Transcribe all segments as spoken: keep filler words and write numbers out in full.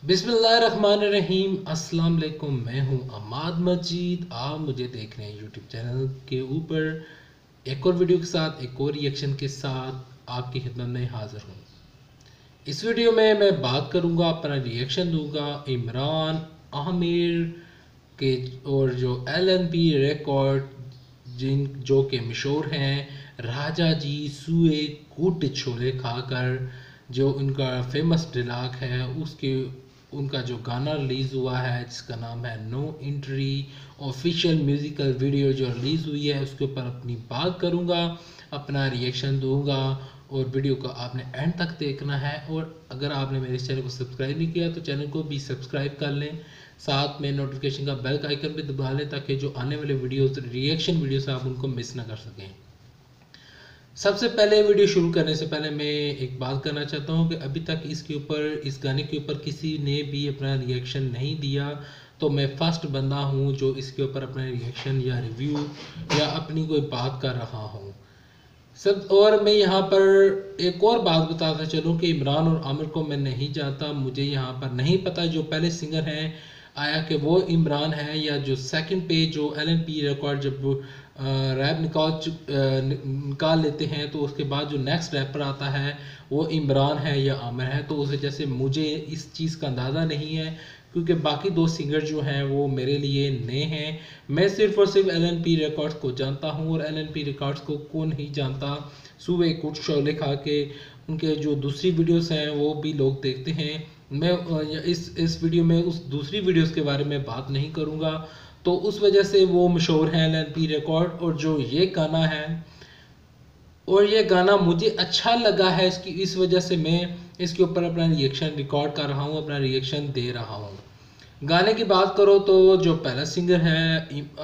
बिस्मिल्लाहिर्रहमानिर्रहीम। अस्सलाम वालेकुम। मैं हूं अमाद मजीद। आप मुझे देख रहे हैं यूट्यूब चैनल के ऊपर एक और वीडियो के साथ, एक और रिएक्शन के साथ आपकी खिदमत में हाजिर हूं। इस वीडियो में मैं बात करूंगा, अपना रिएक्शन दूंगा इमरान आमिर के और जो एल एन पी रिकॉर्ड जिन जो के मशहूर हैं राजा जी सूए कूट छोले खाकर, जो उनका फेमस डायलॉग है, उसके उनका जो गाना रिलीज़ हुआ है जिसका नाम है no entry, official musical video जो रिलीज़ हुई है उसके ऊपर अपनी बात करूँगा, अपना रिएक्शन दूंगा और वीडियो को आपने एंड तक देखना है। और अगर आपने मेरे चैनल को सब्सक्राइब नहीं किया तो चैनल को भी सब्सक्राइब कर लें, साथ में नोटिफिकेशन का बेल का आइकन भी दबा लें ताकि जो आने वाले वीडियोस रिएक्शन वीडियोस आप उनको मिस ना कर सकें। सबसे पहले वीडियो शुरू करने से पहले मैं एक बात करना चाहता हूं कि अभी तक इसके ऊपर इस गाने के ऊपर किसी ने भी अपना रिएक्शन नहीं दिया, तो मैं फर्स्ट बंदा हूं जो इसके ऊपर अपना रिएक्शन या रिव्यू या अपनी कोई बात कर रहा हूं सब। और मैं यहाँ पर एक और बात बताता चलूँ कि इमरान और आमिर को मैं नहीं जानता, मुझे यहाँ पर नहीं पता जो पहले सिंगर हैं आया कि वो इमरान है या जो सेकंड पे जो एल एन पी रिकॉर्ड जब रैप निकाल निकाल लेते हैं तो उसके बाद जो नेक्स्ट रैपर आता है वो इमरान है या आमिर है। तो उस वजह से मुझे इस चीज़ का अंदाज़ा नहीं है क्योंकि बाकी दो सिंगर जो हैं वो मेरे लिए नए हैं। मैं सिर्फ और सिर्फ एल एन पी रिकॉर्ड्स को जानता हूँ और एल एन पी रिकॉर्ड्स को कौन नहीं जानता। सुबह कुछ शोले खा के उनके जो दूसरी वीडियोस हैं वो भी लोग देखते हैं। मैं इस इस वीडियो में उस दूसरी वीडियोस के बारे में बात नहीं करूँगा, तो उस वजह से वो मशहूर हैं एल एन पी रिकॉर्ड। और जो ये गाना है और ये गाना मुझे अच्छा लगा है, इसकी इस वजह से मैं इसके ऊपर अपना रिएक्शन रिकॉर्ड कर रहा हूँ, अपना रिएक्शन दे रहा हूँ। गाने की बात करो तो जो पहला सिंगर है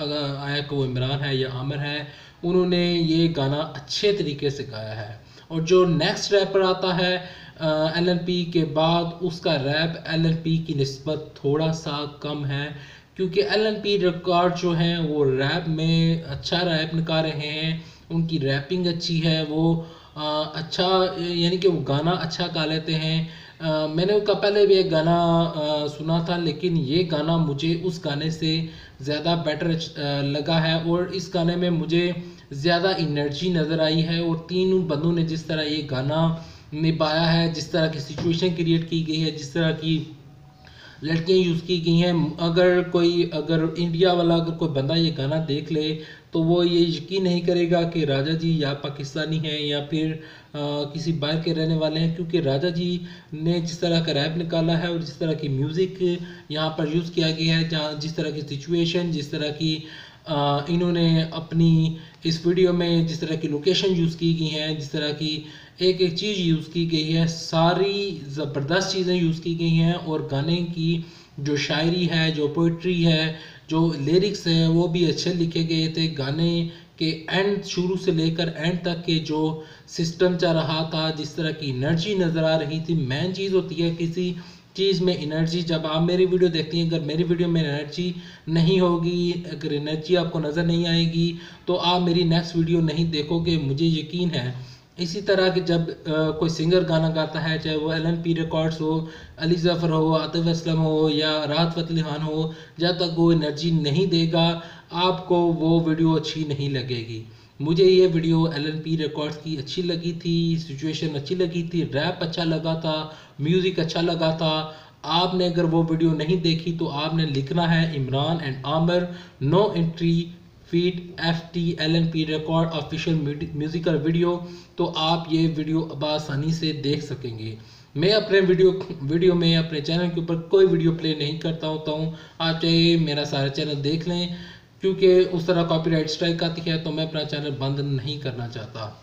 आया कि वो इमरान है या आमिर है, उन्होंने ये गाना अच्छे तरीके से गाया है। और जो नेक्स्ट रैपर आता है एल एन पी के बाद, उसका रैप एल एन पी की निस्बत थोड़ा सा कम है क्योंकि एल एन पी रिकॉर्ड जो हैं वो रैप में अच्छा रैप निकाल रहे हैं, उनकी रैपिंग अच्छी है, वो आ, अच्छा यानी कि वो गाना अच्छा गा लेते हैं। आ, मैंने उनका पहले भी एक गाना आ, सुना था, लेकिन ये गाना मुझे उस गाने से ज़्यादा बेटर लगा है और इस गाने में मुझे ज़्यादा एनर्जी नज़र आई है। और तीनों बंदों ने जिस तरह ये गाना निभाया है, जिस तरह की सिचुएशन क्रिएट की गई है, जिस तरह की लड़कियाँ यूज़ की गई हैं, अगर कोई अगर इंडिया वाला अगर कोई बंदा ये गाना देख ले तो वो ये यकीन नहीं करेगा कि राजा जी या पाकिस्तानी हैं या फिर आ, किसी बाहर के रहने वाले हैं, क्योंकि राजा जी ने जिस तरह का रैप निकाला है और जिस तरह की म्यूज़िक यहाँ पर यूज़ किया गया है, जहाँ जिस तरह की सिचुएशन, जिस तरह की आ, इन्होंने अपनी इस वीडियो में जिस तरह की लोकेशन यूज़ की गई हैं, जिस तरह की एक एक चीज़ यूज़ की गई है, सारी ज़बरदस्त चीज़ें यूज़ की गई हैं। और गाने की जो शायरी है, जो पोइट्री है, जो लिरिक्स है, वो भी अच्छे लिखे गए थे। गाने के एंड शुरू से लेकर एंड तक के जो सिस्टम चल रहा था, जिस तरह की एनर्जी नज़र आ रही थी। मेन चीज़ होती है किसी चीज़ में एनर्जी। जब आप मेरी वीडियो देखती हैं, अगर मेरी वीडियो में एनर्जी नहीं होगी, अगर एनर्जी आपको नज़र नहीं आएगी तो आप मेरी नेक्स्ट वीडियो नहीं देखोगे, मुझे यकीन है। इसी तरह के जब आ, कोई सिंगर गाना गाता है, चाहे वो एल एन पी रिकॉर्ड्स हो, अली ज़फ़र हो, आतिफ असलम हो या राहत फ़तेह अली खान हो, जब तक वो एनर्जी नहीं देगा आपको वो वीडियो अच्छी नहीं लगेगी। मुझे ये video L N P records की अच्छी लगी थी, सिचुएशन अच्छी लगी थी, रैप अच्छा लगा था, म्यूज़िक अच्छा लगा था। आपने अगर वो वीडियो नहीं देखी तो आपने लिखना है Imran and Aamir no entry feat F T L N P record official musical video, तो आप ये वीडियो आसानी से देख सकेंगे। मैं अपने वीडियो वीडियो में अपने चैनल के ऊपर कोई वीडियो प्ले नहीं करता होता हूँ, आप चाहे मेरा सारा चैनल देख लें, क्योंकि उस तरह कॉपीराइट स्ट्राइक आती है तो मैं अपना चैनल बंद नहीं करना चाहता।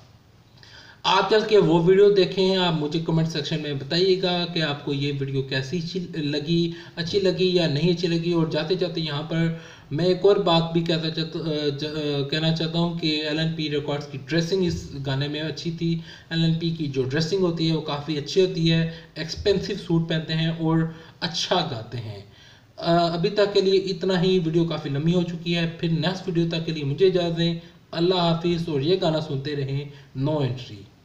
आप चल के वो वीडियो देखें, आप मुझे कमेंट सेक्शन में बताइएगा कि आपको ये वीडियो कैसी लगी, अच्छी लगी या नहीं अच्छी लगी। और जाते जाते यहाँ पर मैं एक और बात भी कहता चाहता कहना चाहता हूँ कि एल एन पी रिकॉर्ड्स की ड्रेसिंग इस गाने में अच्छी थी। एल एन पी की जो ड्रेसिंग होती है वो काफ़ी अच्छी होती है, एक्सपेंसिव सूट पहनते हैं और अच्छा गाते हैं। अभी तक के लिए इतना ही, वीडियो काफ़ी लंबी हो चुकी है। फिर नेक्स्ट वीडियो तक के लिए मुझे इजाज़त दें, अल्लाह हाफिज़। और ये गाना सुनते रहें नो एंट्री।